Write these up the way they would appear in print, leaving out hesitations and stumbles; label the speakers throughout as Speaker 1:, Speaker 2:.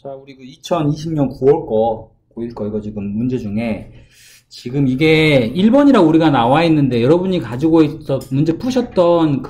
Speaker 1: 자, 우리 그 2020년 9월 거, 9일 거 이거 지금 문제 중에 지금 이게 1번이라고 우리가 나와 있는데 여러분이 가지고 문제 푸셨던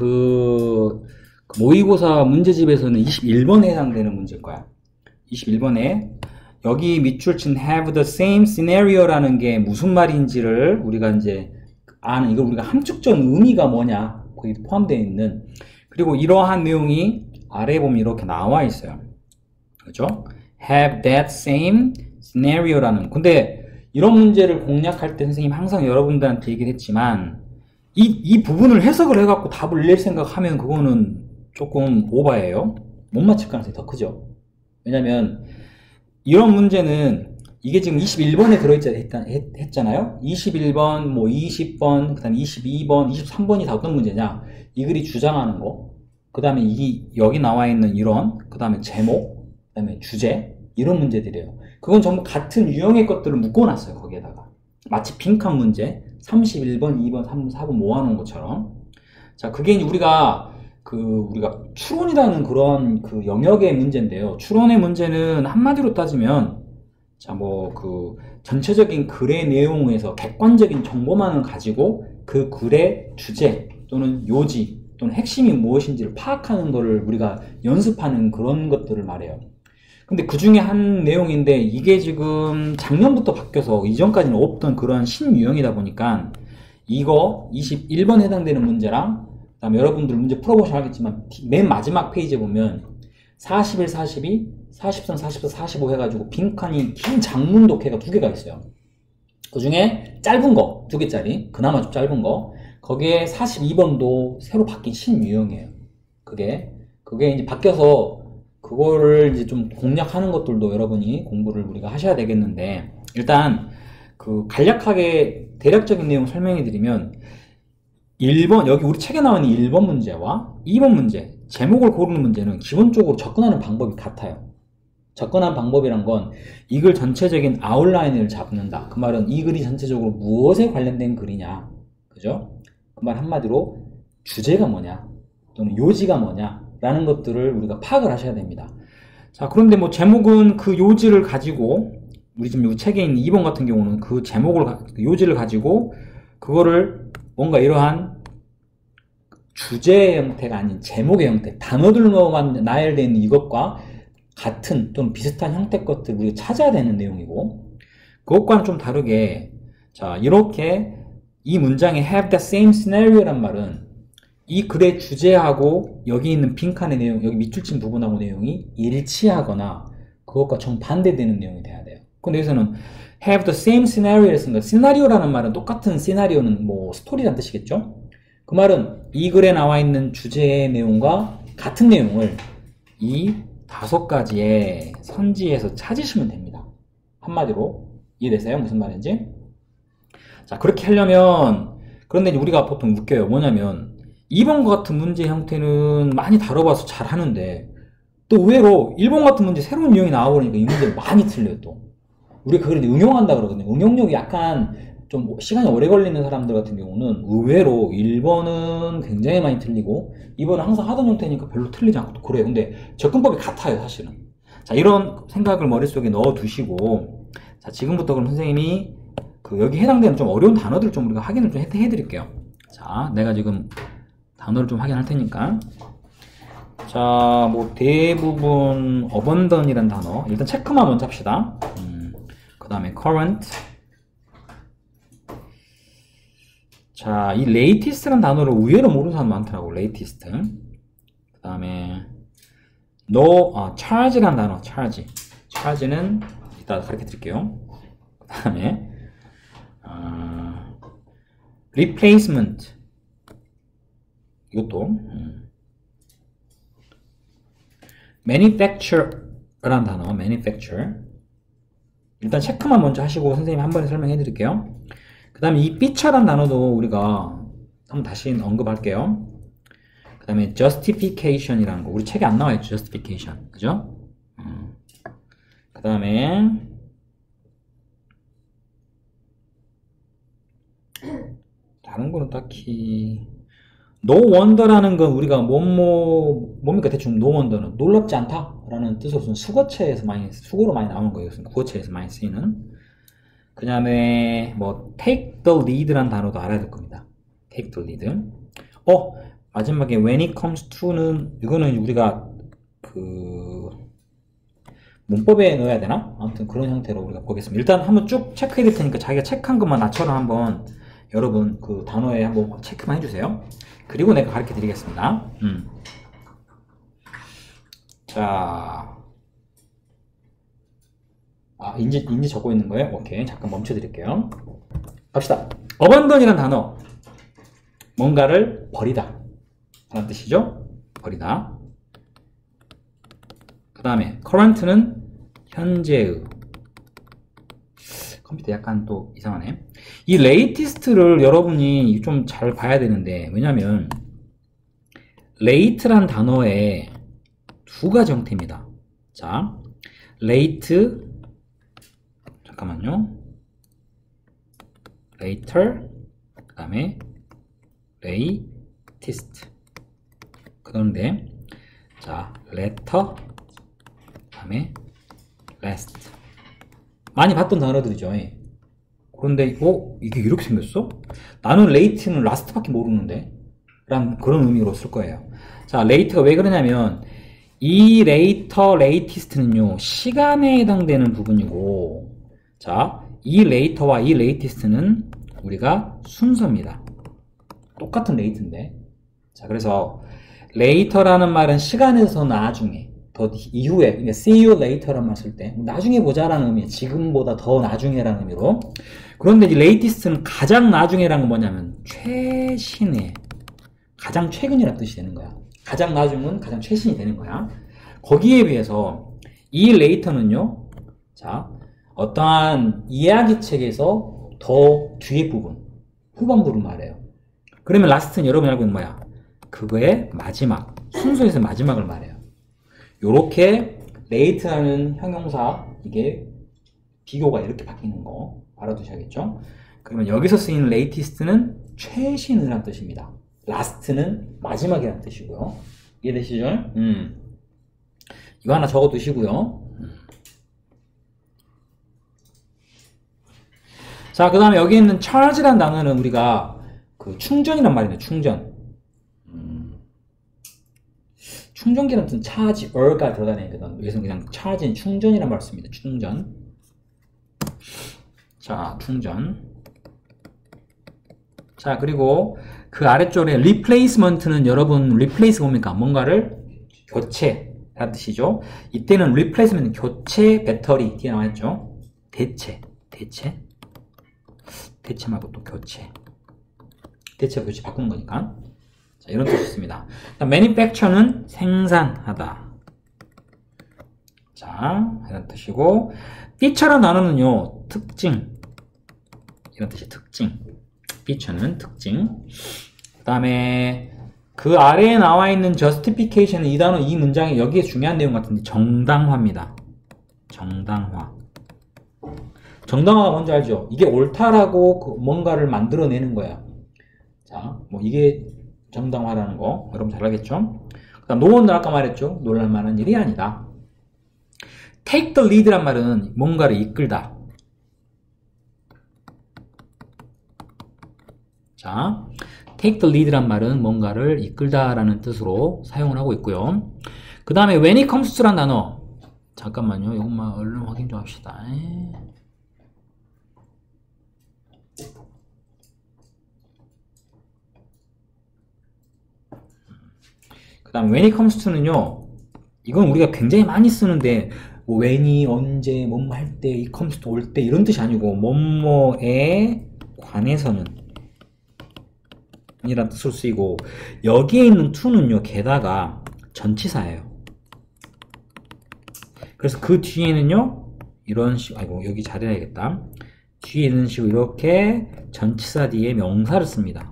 Speaker 1: 그 모의고사 문제집에서는 21번에 해당되는 문제일 거야. 21번에 여기 밑줄 친 have the same scenario라는 게 무슨 말인지를 우리가 이제 아는, 이걸 우리가 함축적 의미가 뭐냐 거기 포함되어 있는, 그리고 이러한 내용이 아래에 보면 이렇게 나와 있어요. 그죠? have that same scenario라는. 근데 이런 문제를 공략할 때 선생님 항상 여러분들한테 얘기를 했지만 이 부분을 해석을 해갖고 답을 낼 생각하면 그거는 조금 오바예요. 못 맞힐 가능성이 더 크죠. 왜냐면 이런 문제는 이게 지금 21번에 들어있잖아요. 21번, 뭐 20번, 그 다음에 22번, 23번이 다 어떤 문제냐, 이 글이 주장하는 거, 그 다음에 여기 나와 있는 이런, 그 다음에 제목, 그 다음에 주제, 이런 문제들이에요. 그건 전부 같은 유형의 것들을 묶어놨어요. 거기에다가 마치 빈칸 문제 31번, 2번, 3번, 4번 모아놓은 것처럼. 자, 그게 이제 우리가 추론이라는 그런 그 영역의 문제인데요. 추론의 문제는 한마디로 따지면, 자, 뭐 전체적인 글의 내용에서 객관적인 정보만을 가지고 그 글의 주제 또는 요지 또는 핵심이 무엇인지를 파악하는 것을 우리가 연습하는 그런 것들을 말해요. 근데 그 중에 한 내용인데 이게 지금 작년부터 바뀌어서 이전까지는 없던 그런 신유형이다 보니까 이거 21번 해당되는 문제랑, 그 다음에 여러분들 문제 풀어보셔야 알겠지만 맨 마지막 페이지에 보면 41, 42, 43, 44, 45 해가지고 빈칸이 긴 장문 독해가 2개가 있어요. 그 중에 짧은 거 2개짜리, 그나마 좀 짧은 거, 거기에 42번도 새로 바뀐 신유형이에요. 그게 이제 바뀌어서 그거를 이제 좀 공략하는 것들도 여러분이 공부를 우리가 하셔야 되겠는데, 일단 그 간략하게 대략적인 내용 설명해 드리면 1번, 여기 우리 책에 나와 있는 1번 문제와 2번 문제, 제목을 고르는 문제는 기본적으로 접근하는 방법이 같아요. 접근하는 방법이란 건 이 글 전체적인 아웃라인을 잡는다. 그 말은 이 글이 전체적으로 무엇에 관련된 글이냐, 그죠? 그 말 한마디로 주제가 뭐냐 또는 요지가 뭐냐 라는 것들을 우리가 파악을 하셔야 됩니다. 자, 그런데 뭐 제목은 그 요지를 가지고, 우리 지금 이 책에 있는 2번 같은 경우는 그 요지를 가지고 그거를 뭔가 이러한 주제의 형태가 아닌 제목의 형태, 단어들로만 나열되어 있는 이것과 같은 또는 비슷한 형태 것들을 우리가 찾아야 되는 내용이고, 그것과는 좀 다르게, 자, 이렇게 이 문장에 have the same scenario란 말은 이 글의 주제하고 여기 있는 빈칸의 내용, 여기 밑줄 친 부분하고 내용이 일치하거나 그것과 정반대되는 내용이 돼야 돼요. 근데 여기서는 have the same scenario를 쓴 거예요. 시나리오라는 말은 똑같은 시나리오는 뭐 스토리란 뜻이겠죠? 그 말은 이 글에 나와 있는 주제의 내용과 같은 내용을 이 5가지의 선지에서 찾으시면 됩니다. 한마디로 이해되세요? 무슨 말인지? 자, 그렇게 하려면, 그런데 이제 우리가 보통 웃겨요. 뭐냐면 2번 같은 문제 형태는 많이 다뤄봐서 잘 하는데 또 의외로 1번 같은 문제 새로운 유형이 나와버리니까 이 문제를 많이 틀려요. 또 우리가 그걸 응용한다 그러거든요. 응용력이 약간 좀 시간이 오래 걸리는 사람들 같은 경우는 의외로 1번은 굉장히 많이 틀리고 2번은 항상 하던 형태니까 별로 틀리지 않고 또 그래요. 근데 접근법이 같아요, 사실은. 자, 이런 생각을 머릿속에 넣어 두시고, 자, 지금부터 그럼 선생님이 여기 해당되는 좀 어려운 단어들을 좀 우리가 확인을 좀 해드릴게요. 자, 내가 지금 단어를 좀 확인할 테니까. 자, 뭐 대부분 abundant이라는 단어 일단 체크만 먼저 합시다. 그 다음에 current. 자, 이 latest라는 단어를 의외로 모르는 사람 많더라고. latest. 그 다음에 charge라는 단어. charge는 이따 가르쳐 드릴게요. 그 다음에 replacement, 이것도 manufacture라는 단어. manufacture 일단 체크만 먼저 하시고 선생님이 한 번에 설명해 드릴게요. 그 다음에 이 feature라는 단어도 우리가 한번 다시 언급할게요. 그 다음에 justification이라는 거, 우리 책에 안 나와있죠. justification, 그죠? 그 다음에 다른 거는 딱히 no wonder라는 건 우리가 뭡니까? 대충 no wonder는 놀랍지 않다 라는 뜻으로는 수거체에서 수거로 많이 나오는 거예요. 구어체에서 많이 쓰이는. 그 다음에 뭐 take the lead라는 단어도 알아야 될 겁니다. take the lead. 마지막에 when it comes to는 이거는 우리가 그 문법에 넣어야 되나? 아무튼 그런 형태로 우리가 보겠습니다. 일단 한번 쭉 체크해 드릴 테니까 자기가 체크한 것만 나처럼 한번 여러분 그 단어에 한번 체크만 해주세요. 그리고 내가 가르쳐 드리겠습니다. 자, 인지 적고 있는 거예요? 오케이, 잠깐 멈춰 드릴게요. 갑시다. abandon이란 단어, 뭔가를 버리다 라는 뜻이죠. 버리다. 그 다음에 current는 현재의. 컴퓨터 약간 또 이상하네. 이 latest를 여러분이 좀 잘 봐야 되는데, 왜냐면 late란 단어에 두 가지 형태입니다. 자, late, 잠깐만요. later, 그 다음에 latest. 그런데, 자, later, 그 다음에 last. 많이 봤던 단어들이죠. 그런데, 이게 이렇게 생겼어? 나는 late는 last밖에 모르는데? 라는 그런 의미로 쓸 거예요. 자, late가 왜 그러냐면, 이 later, latest는요, 시간에 해당되는 부분이고, 자, 이 later와 이 latest는 우리가 순서입니다. 똑같은 late인데. 자, 그래서 later라는 말은 시간에서 나중에, 더 이후에, 그러니까 see you later라는 말 쓸 때, 나중에 보자라는 의미, 지금보다 더 나중에라는 의미로. 그런데 이 latest는 가장 나중에라는 건 뭐냐면, 최신의, 가장 최근이라는 뜻이 되는 거야. 가장 나중은 가장 최신이 되는 거야. 거기에 비해서 이 later는요, 자, 어떠한 이야기책에서 더 뒤에 부분, 후반부를 말해요. 그러면 last는 여러분이 알고 있는 뭐야? 그거의 마지막, 순서에서 마지막을 말해요. 요렇게 late라는 형용사, 이게 비교가 이렇게 바뀌는 거 알아두셔야겠죠? 그러면 여기서 쓰이는 latest는 최신이라는 뜻입니다. last는 마지막이라는 뜻이고요. 이해되시죠? 이거 하나 적어 두시고요. 자, 그 다음에 여기 있는 charge라는 단어는 우리가 그 충전이란 말이에요. 충전. 충전기라는 뜻은 charge가 들어가니까 여기서 그냥 charge는 충전이란 말을 씁니다. 충전. 자, 충전. 자, 그리고 그 아래쪽에 replacement는 여러분 replace 뭡니까? 뭔가를 교체라는 뜻이죠. 이때는 replacement 교체 배터리 뒤에 나와있죠. 대체 말고 또 교체 바꾸는 거니까. 자, 이런 뜻이 있습니다. manufacture는 생산하다. 자, 이런 뜻이고, feature라는 단어는요, 특징. 이런 뜻이 특징. feature는 특징. 그 다음에 그 아래에 나와 있는 justification은 이 단어, 이 문장에 여기에 중요한 내용 같은데 정당화입니다. 정당화가 뭔지 알죠? 이게 옳다라고 뭔가를 만들어내는 거야. 자, 뭐 이게 정당화라는 거 여러분 잘 알겠죠? 그 다음 노원도 아까 말했죠? 놀랄만한 일이 아니다. take the lead란 말은 뭔가를 이끌다. 자, take the lead란 말은 뭔가를 이끌다라는 뜻으로 사용을 하고 있고요. 그 다음에 when it comes to란 단어, 잠깐만요. 이것만 얼른 확인 좀 합시다. 그 다음 when it comes to는요, 이건 우리가 굉장히 많이 쓰는데 뭐 when이 언제, 뭐뭐 할 때, it comes to 올 때 이런 뜻이 아니고 뭐뭐에 관해서는 이란 뜻으로 쓰이고, 여기에 있는 to는요 게다가 전치사예요. 그래서 그 뒤에는요 이런 식으로, 아이고 여기 잘해야겠다. 뒤에 있는 식으로 이렇게 전치사 뒤에 명사를 씁니다.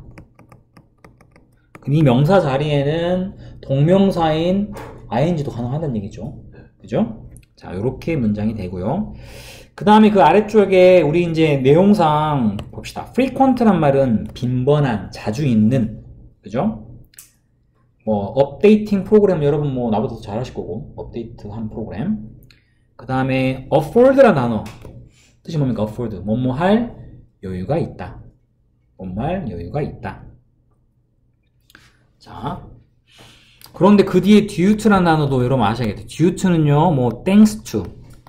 Speaker 1: 이 명사 자리에는 동명사인 ing도 가능하다는 얘기죠. 그죠? 자, 요렇게 문장이 되고요. 그 다음에 그 아래쪽에 우리 이제 내용상 봅시다. frequent란 말은 빈번한, 자주 있는, 그죠? 뭐 업데이팅 프로그램 여러분 뭐 나보다 더 잘하실 거고 업데이트한 프로그램. 그 다음에 afford라는 단어 뜻이 뭡니까? afford 뭐뭐 할 여유가 있다. 뭐뭐 할 여유가 있다. 자, 그런데 그 뒤에 due라는 단어도 여러분 아셔야겠죠. due는요 뭐 thanks to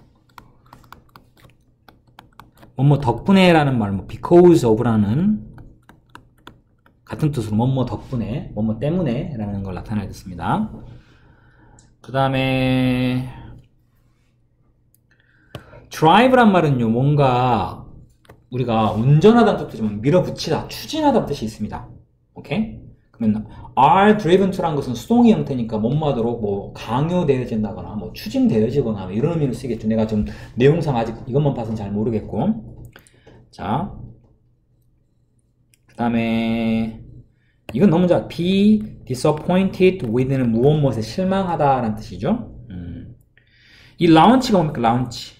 Speaker 1: 뭐뭐 덕분에라는 말, 뭐 because of라는 같은 뜻으로 뭐뭐 덕분에, 뭐뭐 때문에 라는 걸 나타내겠습니다. 그 다음에 drive란 말은요 뭔가 우리가 운전하다는 뜻이지만 밀어붙이다, 추진하다는 뜻이 있습니다. 오케이? 그러면 are driven to라는 것은 수동의 형태니까 뭐뭐하도록 뭐 강요되어진다거나 뭐 추진되어지거나 이런 의미로 쓰겠죠. 내가 좀 내용상 아직 이것만 봐서는 잘 모르겠고. 자, 그 다음에 이건 너무 잘 be disappointed with는 무엇 무엇에 실망하다라는 뜻이죠. 이 launch가 뭡니까? launch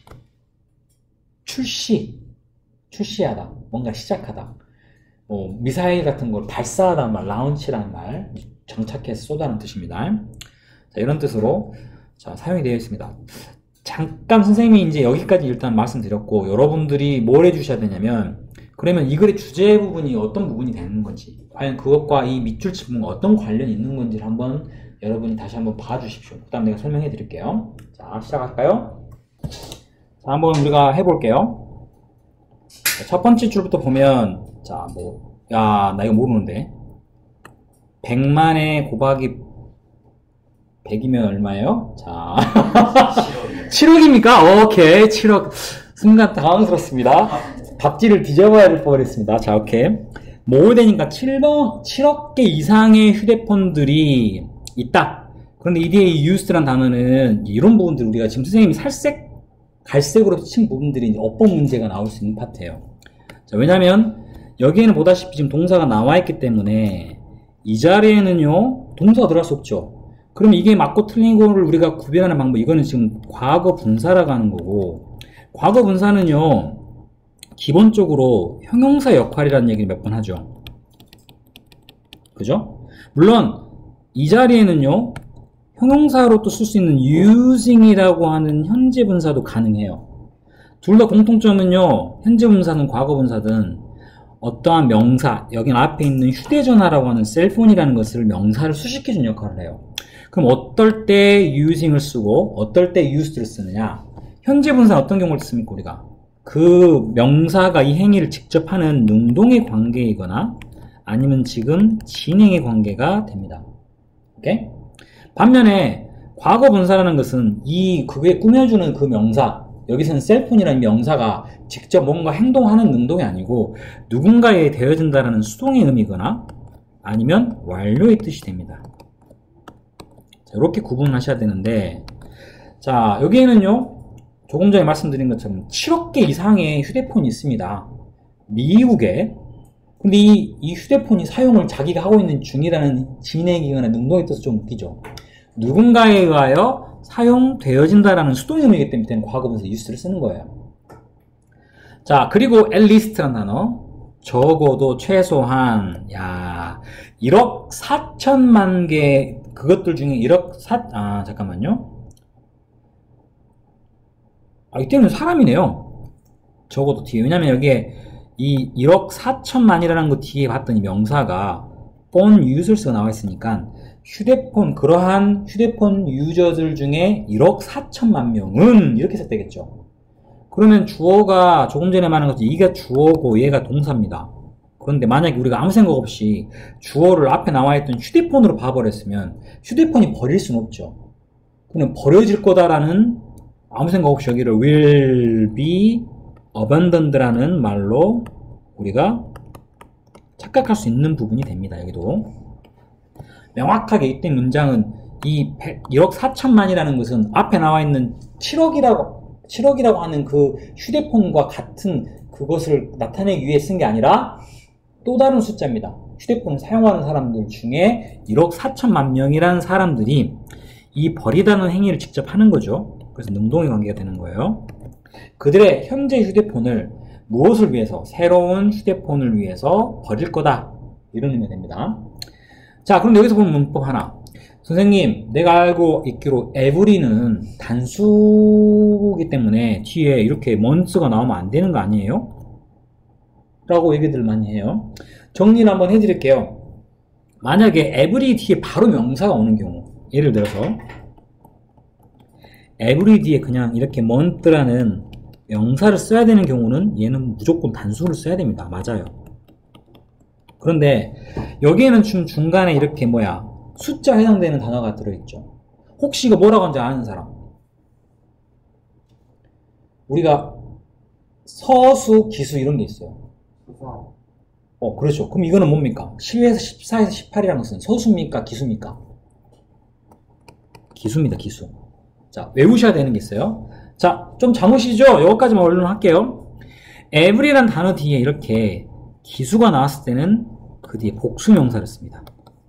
Speaker 1: 출시하다, 뭔가 시작하다. 뭐 미사일 같은 걸 발사하다는 말, launch라는 말, 정착해서 쏘다는 뜻입니다. 자, 이런 뜻으로 자, 사용이 되어 있습니다. 잠깐 선생님이 이제 여기까지 일단 말씀드렸고 여러분들이 뭘 해주셔야 되냐면 그러면 이 글의 주제 부분이 어떤 부분이 되는 건지 과연 그것과 이 밑줄 짚은 어떤 관련이 있는 건지를 한번 여러분이 다시 한번 봐주십시오. 그 다음 내가 설명해 드릴게요. 자, 시작할까요? 자, 한번 우리가 해볼게요. 자, 첫 번째 줄부터 보면 자, 뭐 야, 나 이거 모르는데 100만에 곱하기 100이면 얼마예요? 자, 7억입니까? 오케이, 7억. 순간 당황스럽습니다. 답지를 뒤져봐야 될 뻔했습니다. 자, 오케이. 뭐 되니까 7억 개 이상의 휴대폰들이 있다. 그런데 이 뒤에 이 used란 단어는 이런 부분들 우리가 지금 선생님이 갈색으로 친 부분들이 이제 어법 문제가 나올 수 있는 파트예요. 자, 왜냐면 여기에는 보다시피 지금 동사가 나와 있기 때문에 이 자리에는요, 동사가 들어갈 수 없죠. 그럼 이게 맞고 틀린 거를 우리가 구별하는 방법, 이거는 지금 과거 분사라고 하는 거고, 과거 분사는요, 기본적으로 형용사 역할이라는 얘기를 몇 번 하죠. 그죠? 물론, 이 자리에는요, 형용사로 또 쓸 수 있는 using이라고 하는 현재 분사도 가능해요. 둘 다 공통점은요, 현재 분사든 과거 분사든 어떠한 명사, 여긴 앞에 있는 휴대전화라고 하는 셀폰이라는 것을 명사를 수식해주는 역할을 해요. 그럼 어떨 때 using을 쓰고 어떨 때 used를 쓰느냐? 현재 분사는 어떤 경우를 씁니까? 우리가 그 명사가 이 행위를 직접 하는 능동의 관계이거나 아니면 지금 진행의 관계가 됩니다. 오케이? 반면에 과거 분사라는 것은 그게 꾸며주는 그 명사, 여기서는 셀폰이라는 명사가 직접 뭔가 행동하는 능동이 아니고 누군가에 되어진다는 수동의 의미거나 아니면 완료의 뜻이 됩니다. 자, 이렇게 구분하셔야 되는데, 자, 여기에는요, 조금 전에 말씀드린 것처럼 7억 개 이상의 휴대폰이 있습니다. 미국에. 근데 이 휴대폰이 사용을 자기가 하고 있는 중이라는 진행이거나 능동의 뜻은 좀 웃기죠. 누군가에 의하여 사용되어진다라는 수동의 의미이기 때문에 과거분사 use를 쓰는 거예요. 자, 그리고 at least라는 단어. 적어도 최소한 1억 4천만 개 그것들 중에 잠깐만요. 이때는 사람이네요. 적어도 뒤에. 왜냐면 여기에 이 1억 4천만이라는 거 뒤에 봤더니 명사가 phone users가 나와 있으니까 그러한 휴대폰 유저들 중에 1억 4천만 명은 이렇게 썼다겠죠. 그러면 주어가 조금 전에 말한 것처럼 이가 주어고 얘가 동사입니다. 그런데 만약에 우리가 아무 생각 없이 주어를 앞에 나와 있던 휴대폰으로 봐버렸으면 휴대폰이 버릴 수는 없죠. 그냥 버려질 거다라는 아무 생각 없이 여기를 will be abandoned라는 말로 우리가 착각할 수 있는 부분이 됩니다. 여기도 명확하게 이때 문장은 이 1억 4천만이라는 것은 앞에 나와 있는 7억이라고 하는 그 휴대폰과 같은 그것을 나타내기 위해 쓴 게 아니라 또 다른 숫자입니다. 휴대폰을 사용하는 사람들 중에 1억 4천만 명이라는 사람들이 이 버리다는 행위를 직접 하는 거죠. 그래서 능동의 관계가 되는 거예요. 그들의 현재 휴대폰을 무엇을 위해서? 새로운 휴대폰을 위해서 버릴 거다. 이런 의미가 됩니다. 자, 그럼 여기서 보면 문법 하나. 선생님, 내가 알고 있기로 every는 단수기 때문에 뒤에 이렇게 months가 나오면 안 되는 거 아니에요? 라고 얘기들 많이 해요. 정리를 한번 해드릴게요. 만약에 every 뒤에 바로 명사가 오는 경우, 예를 들어서 every 뒤에 그냥 이렇게 month라는 명사를 써야 되는 경우는 얘는 무조건 단수를 써야 됩니다. 맞아요. 그런데 여기에는 중간에 이렇게 숫자 해당되는 단어가 들어있죠. 혹시 이거 뭐라고 하는지 아는 사람? 우리가 서수, 기수 이런 게 있어요. 그렇죠. 그럼 이거는 뭡니까? 10에서 14에서 18이라는 것은 서수입니까? 기수입니까? 기수입니다. 기수. 자, 외우셔야 되는 게 있어요. 자, 좀 잠으시죠? 여기까지만 얼른 할게요. every란 단어 뒤에 이렇게 기수가 나왔을 때는 그 뒤에 복수명사를 씁니다.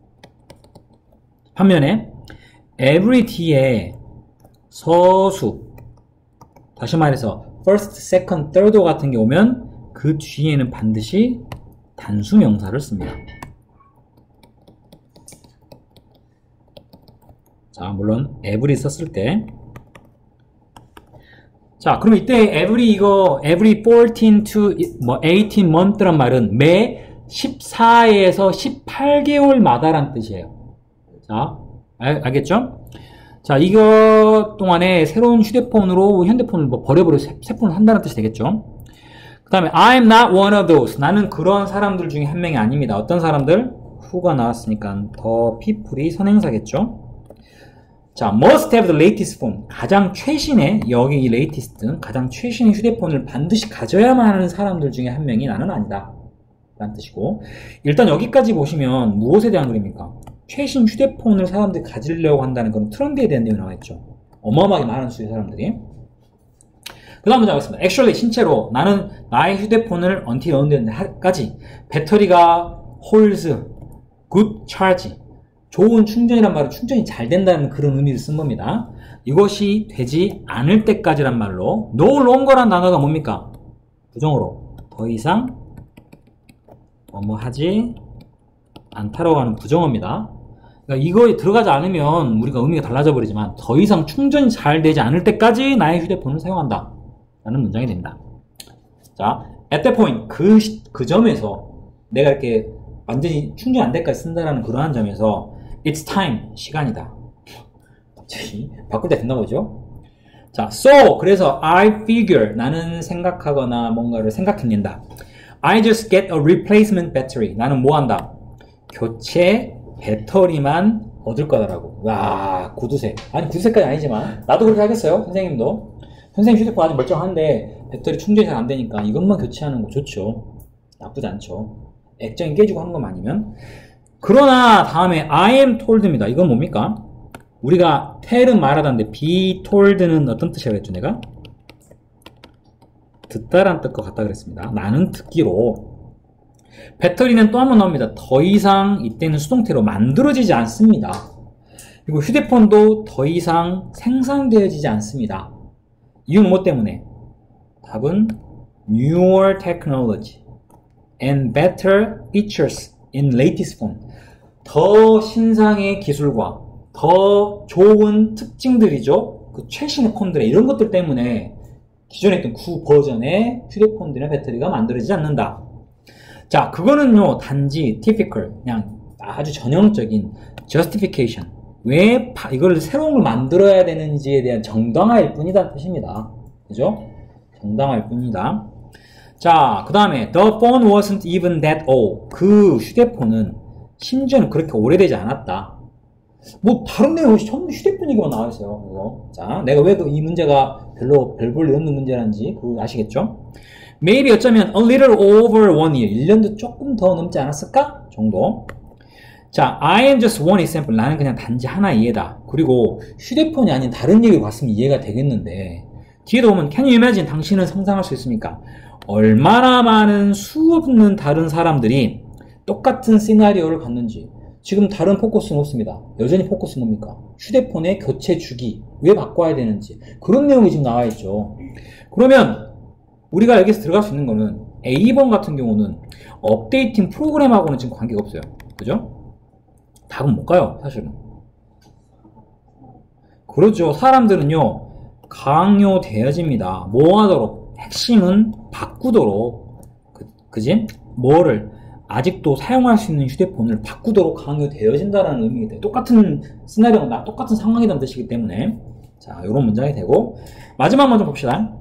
Speaker 1: 반면에 every 뒤에 서수, 다시 말해서 first, second, third 같은 게 오면 그 뒤에는 반드시 단수명사를 씁니다. 자, 물론 every 썼을 때, 자, 그럼 이때 every 14 to 18 month란 말은 매 14에서 18개월마다란 뜻이에요. 자, 알겠죠? 자, 이거 동안에 새로운 휴대폰으로 핸드폰을 버려버려 새 폰을 산다는 뜻이 되겠죠? 그 다음에 I'm not one of those. 나는 그런 사람들 중에 한 명이 아닙니다. 어떤 사람들? who가 나왔으니까 더 people이 선행사겠죠? 자, must have the latest phone. 가장 최신의, 여기 이 latest는 가장 최신의 휴대폰을 반드시 가져야만 하는 사람들 중에 한 명이 나는 아니다. 라는 뜻이고, 일단 여기까지 보시면 무엇에 대한 글입니까? 최신 휴대폰을 사람들이 가지려고 한다는 그런 트렌드에 대한 내용이 나와있죠. 어마어마하게 많은 수의 사람들이. 그 다음 문제 하겠습니다. Actually, 신체로 나는 나의 휴대폰을 until 언제까지 배터리가 holds good charge, 좋은 충전이란 말은 충전이 잘 된다는 그런 의미를 쓴 겁니다. 이것이 되지 않을 때까지란 말로 no longer란 단어가 뭡니까? 부정어로 더 이상 하지 않다라고 하는 부정어입니다. 그러니까 이거에 들어가지 않으면 우리가 의미가 달라져 버리지만 더 이상 충전이 잘 되지 않을 때까지 나의 휴대폰을 사용한다 라는 문장이 됩니다. 자, at that point, 그 점에서 내가 이렇게 완전히 충전 안 될 때까지 쓴다라는 그러한 점에서 it's time, 시간이다. 갑자기 바꿀 때 됐나 보죠? 자, so, 그래서 I figure, 나는 생각하거나 뭔가를 생각해낸다. I just get a replacement battery. 나는 뭐 한다? 교체 배터리만 얻을 거다라고. 와, 구두쇠. 아니, 구두쇠까지 아니지만 나도 그렇게 하겠어요. 선생님도. 선생님 휴대폰 아주 멀쩡한데 배터리 충전이 잘 안 되니까 이것만 교체하는 거 좋죠. 나쁘지 않죠. 액정이 깨지고 하는 것만 아니면. 그러나 다음에 I am told입니다. 이건 뭡니까? 우리가 tell은 말하다는데 be told는 어떤 뜻이라고 했죠, 내가? 듣다란 뜻과 같다 그랬습니다. 나는 듣기로. 배터리는 또 한 번 나옵니다. 더 이상 이때는 수동태로 만들어지지 않습니다. 그리고 휴대폰도 더 이상 생산되어지지 않습니다. 이유는 뭐 때문에? 답은 newer technology and better features in latest phone. 더 신상의 기술과 더 좋은 특징들이죠. 그 최신의 폰들의 이런 것들 때문에 기존에 있던 구 버전의 휴대폰들의 배터리가 만들어지지 않는다. 자, 그거는요, 단지 typical, 그냥 아주 전형적인 justification. 왜 이걸 새로운 걸 만들어야 되는지에 대한 정당화일 뿐이다 뜻입니다. 그죠? 정당화일 뿐이다. 자, 그 다음에 the phone wasn't even that old. 그 휴대폰은 심지어는 그렇게 오래되지 않았다. 뭐 다른 내용이 전부 휴대폰 얘기만 나와 있어요. 그래서 자, 내가 왜 이 문제가 별로 별 볼 일 없는 문제라는지 그거 아시겠죠? Maybe 어쩌면 a little over 1 year. 1년도 조금 더 넘지 않았을까? 정도. 자, I am just one example. 나는 그냥 단지 하나의 예다. 그리고 휴대폰이 아닌 다른 얘기를 봤으면 이해가 되겠는데 뒤에도 보면 Can you imagine? 당신은 상상할 수 있습니까? 얼마나 많은 수 없는 다른 사람들이 똑같은 시나리오를 갖는지. 지금 다른 포커스는 없습니다. 여전히 포커스는 뭡니까? 휴대폰의 교체 주기. 왜 바꿔야 되는지. 그런 내용이 지금 나와 있죠. 그러면 우리가 여기서 들어갈 수 있는 거는 A번 같은 경우는 업데이팅 프로그램하고는 지금 관계가 없어요. 그죠? 답은 못 가요, 사실은. 그렇죠. 사람들은요, 강요되어집니다. 뭐 하도록? 핵심은 바꾸도록. 그지? 뭐를? 아직도 사용할 수 있는 휴대폰을 바꾸도록 강요되어진다라는 의미가 돼요. 똑같은 시나리오나 똑같은 상황이라는 뜻이기 때문에. 자, 요런 문장이 되고. 마지막 문장 봅시다.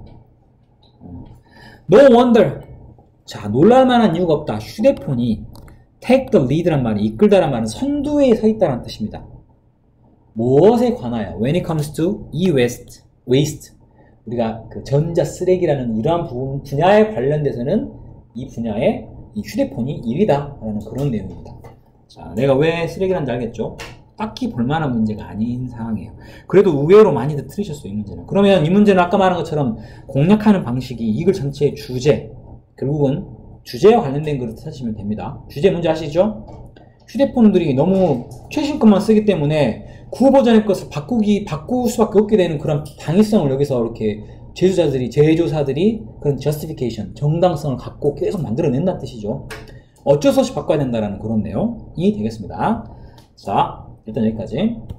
Speaker 1: No wonder. 자, 놀랄만한 이유가 없다. 휴대폰이 take the lead란 말이 이끌다란 말은 선두에 서 있다는 뜻입니다. 무엇에 관하여? When it comes to e-waste, waste. 우리가 그 전자 쓰레기라는 이러한 분야에 관련돼서는 이 분야에 이 휴대폰이 1위다 라는 그런 내용입니다. 자, 내가 왜 쓰레기라는지 알겠죠? 딱히 볼만한 문제가 아닌 상황이에요. 그래도 의외로 많이들 틀으셨어요, 이 문제는. 그러면 이 문제는 아까 말한 것처럼 공략하는 방식이 이 글 전체의 주제, 결국은 주제와 관련된 글을 찾으시면 됩니다. 주제 문제 아시죠? 휴대폰들이 너무 최신 것만 쓰기 때문에 구호 버전의 것을 바꿀 수밖에 없게 되는 그런 당위성을 여기서 이렇게 제조사들이 그런 justification, 정당성을 갖고 계속 만들어낸다는 뜻이죠. 어쩔 수 없이 바꿔야 된다는 그런 내용이 되겠습니다. 자, 일단 여기까지.